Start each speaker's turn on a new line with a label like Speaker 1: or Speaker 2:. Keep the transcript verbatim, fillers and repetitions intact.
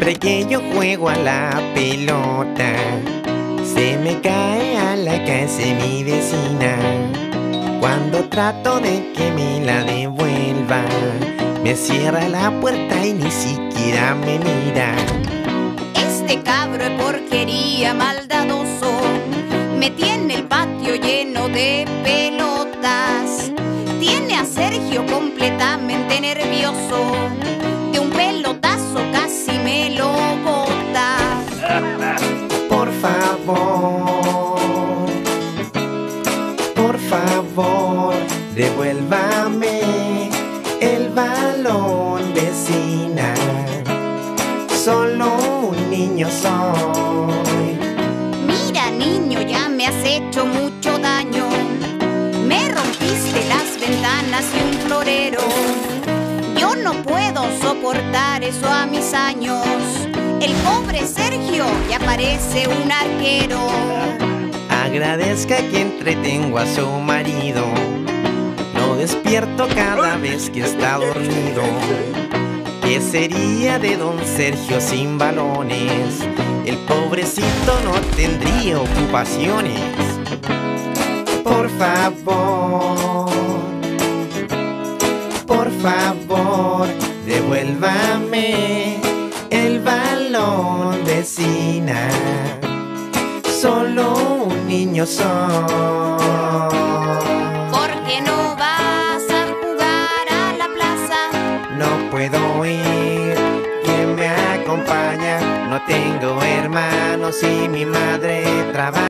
Speaker 1: Siempre que yo juego a la pelota, se me cae a la casa de mi vecina. Cuando trato de que me la devuelva, me cierra la puerta y ni siquiera me mira.
Speaker 2: Este cabro es porquería, maldadoso. Me tiene el patio lleno de pelotas. Tiene a Sergio completamente nervioso. De un pelotazo casi me lo bota.
Speaker 1: Por favor, por favor, devuélvame el balón, vecina. Solo un niño soy.
Speaker 2: Mira, niño, ya me has hecho mucho daño. Me rompiste las ventanas y un florero. Yo no puedo soportar eso a mis años. El pobre Sergio ya parece un arquero.
Speaker 1: Agradezca que entretengo a su marido. Lo despierto cada vez que está dormido. ¿Qué sería de don Sergio sin balones? El pobrecito no tendría ocupaciones. Por favor, por favor, devuélvame el balón, vecina. Solo un niño soy.
Speaker 2: ¿Por qué no vas a jugar a la plaza?
Speaker 1: No puedo ir, ¿quién me acompaña? No tengo hermanos y mi madre trabaja.